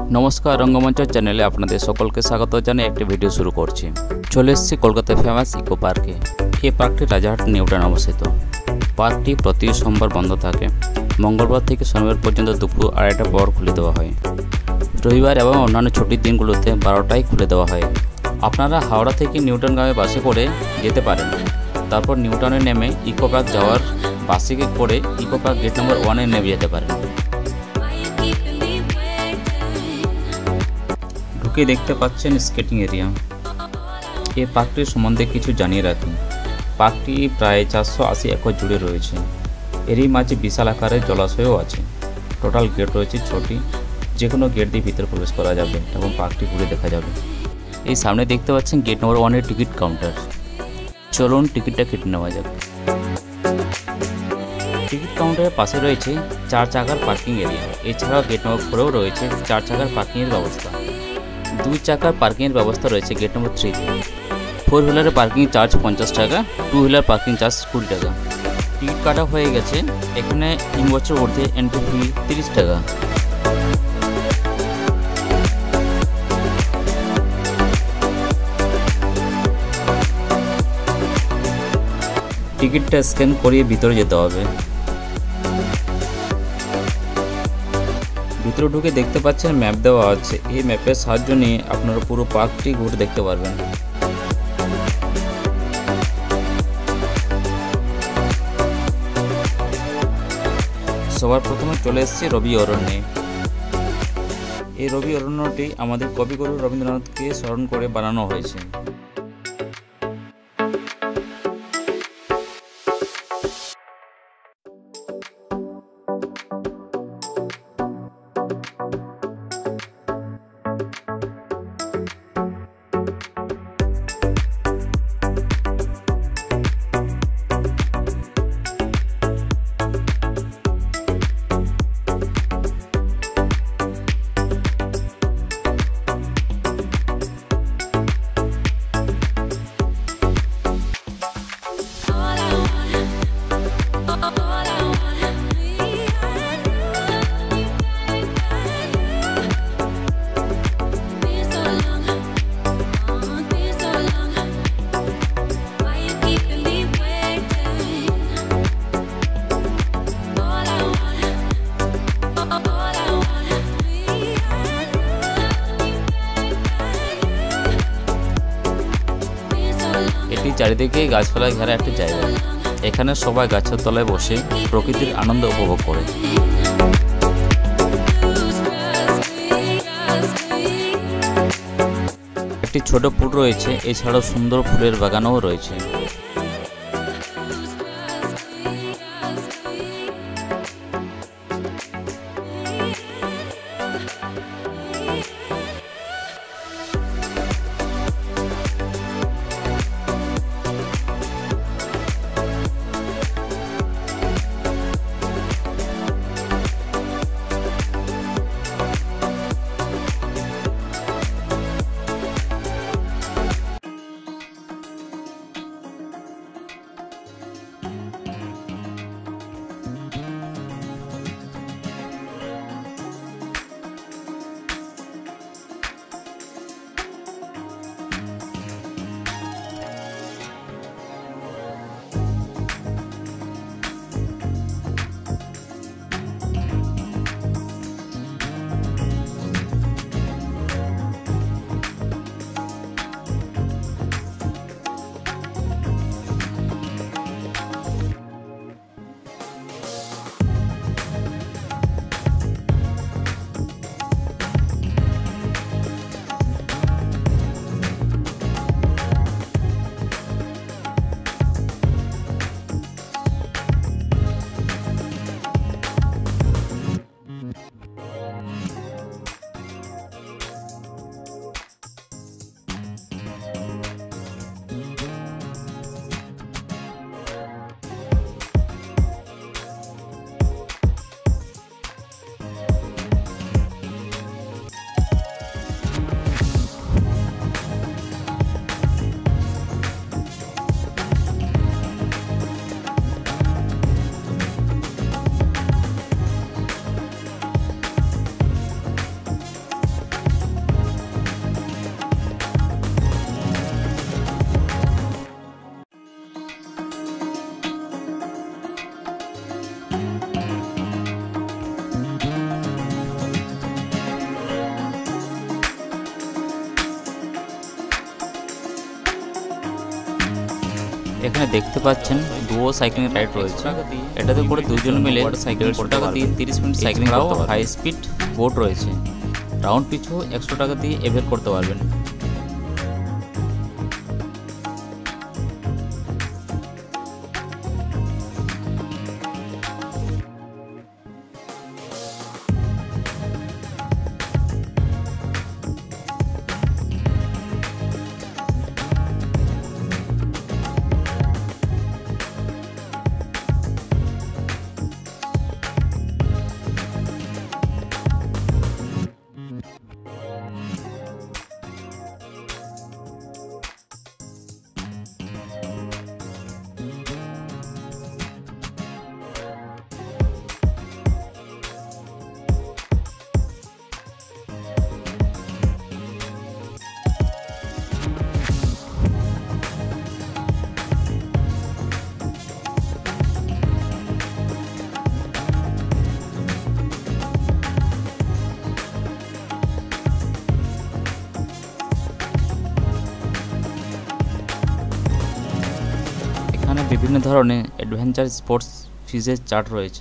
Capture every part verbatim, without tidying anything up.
नमस्कार रंगमंच चैनले आपनादेर सकलके स्वागत जानिए एक भिडियो शुरू करछि। चले एसेछि कलकाता फेमास इको पार्के। ये पार्कटी राजारहाट निउटाउन अवस्थित। पार्कटी प्रति सोमवार बंद थाके। मंगलवार थेके शनिवार पर्यन्त दुपुर आढ़ाईटा पर खुले देওয়া হয়। रविवार एवं अन्यान्य छुटिर दिनगुलोते बारोटाय खुले देওয়া হয়। आपनारा हावड़ा थेके निउटाउन ग्रामे बासे करे जेते पारेन। तारपर निउटाउने नेमे इको पार्क जाওয়ার बासे करे eco park gate number one ए नेमे जेते पारेन। ঢুকে দেখতে পাচ্ছেন স্কেটিং এরিয়া। এই পার্কটির সম্বন্ধে কিছু জানিয়ে রাখি। পার্কটি প্রায় চারশো আশি একর জুড়ে রয়েছে। এরই মাঝে বিশাল আকারের জলাশয়ও আছে। টোটাল গেট রয়েছে ছটি, যে কোনো গেট দিয়ে ভিতরে প্রবেশ করা যাবে এবং পার্কটি ঘুরে দেখা যাবে। এই সামনে দেখতে পাচ্ছেন গেট নম্বর ওয়ানের টিকিট কাউন্টার। চলুন টিকিটটা কেটে নেওয়া যাক। টিকিট কাউন্টারের পাশে রয়েছে চার চাকার পার্কিং এরিয়া। এছাড়াও গেট নম্বর ফোরেও রয়েছে চার চাকার পার্কিংয়ের ব্যবস্থা। দুই চাকার পার্কিংয়ের ব্যবস্থা রয়েছে গেট নম্বর থ্রিতে। ফোর হুইলারের পার্কিং চার্জ পঞ্চাশ টাকা, টু হুইলার পার্কিং চার্জ কুড়ি টাকা। টিকিট কাটা হয়ে গেছে। এখানে তিন বছর ঊর্ধ্বে এন্ট্রি ফি তিরিশ টাকা। টিকিটটা স্ক্যান করিয়ে ভিতরে যেতে হবে। ভিতরে ঢুকে দেখতে পাচ্ছেন ম্যাপ দেওয়া আছে। এই ম্যাপের সাহায্য নিয়ে আপনারা পুরো পার্কটি ঘুরে দেখতে পারবেন। সবার প্রথমে চলে এসেছি রবি অরণ্যে। এই রবি অরণ্যটি আমাদের কবিগুরু রবীন্দ্রনাথকে স্মরণ করে বানানো হয়েছে। এটি চারিদিকে গাছপালায় ঘেরা একটি জায়গা। এখানে সবাই গাছের তলায় বসে প্রকৃতির আনন্দ উপভোগ করে। একটি ছোট পুল রয়েছে। এছাড়াও সুন্দর ফুলের বাগানও রয়েছে। এখানে দেখতে পাচ্ছেন ডুও সাইক্লিং রাইড রয়েছে। এটাতে করে দুজন মিলে সাইকেল টাকা দিয়ে তিরিশ মিনিট সাইক্লিং করতে পারবেন। হাই স্পিড বোট রয়েছে, রাউন্ড পিছু একশো টাকা দিয়ে এভেল করতে পারবেন। এখানে বিভিন্ন ধরনের অ্যাডভেঞ্চার স্পোর্টস ফিজের চার্ট রয়েছে।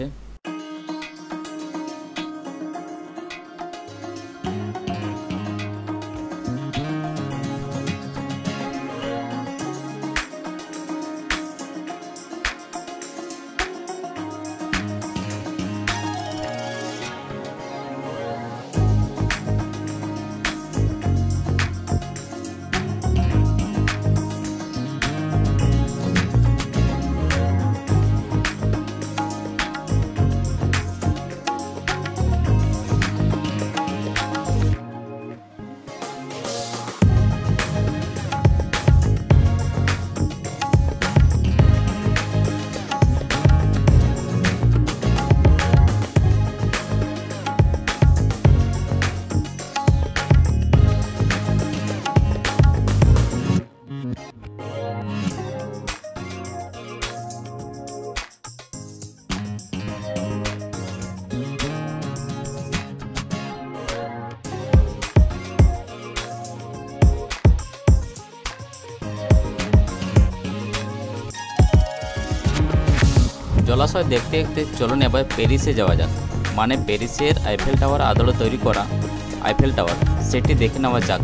জলাশয় দেখতে দেখতে চলুন এবার প্যারিসে যাওয়া যাক। মানে প্যারিসের আইফেল টাওয়ার আদলে তৈরি করা আইফেল টাওয়ার, সেটি দেখে নেওয়া যাক।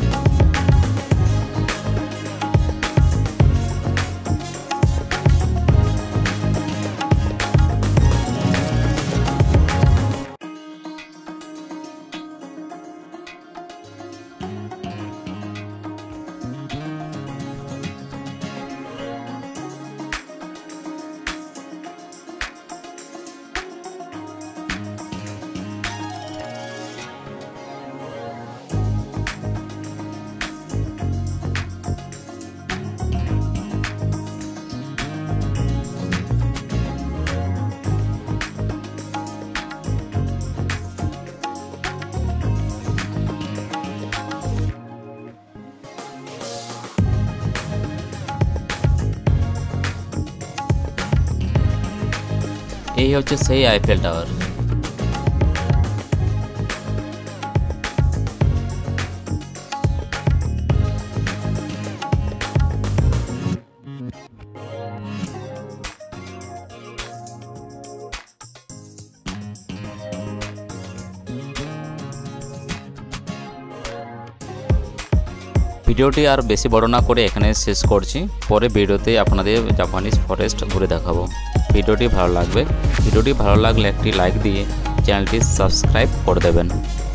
এই হচ্ছে সেই আইফেল টাওয়ার। ভিডিওটি আর বেশি বড় না করে এখানে শেষ করছি। পরে ভিডিওতে আপনাদের জাপানিজ ফরেস্ট ঘুরে দেখাবো। ভিডিওটি ভালো লাগবে ভিডিওটি ভালো লাগলে একটি লাইক দিয়ে চ্যানেলটি সাবস্ক্রাইব করে দেবেন।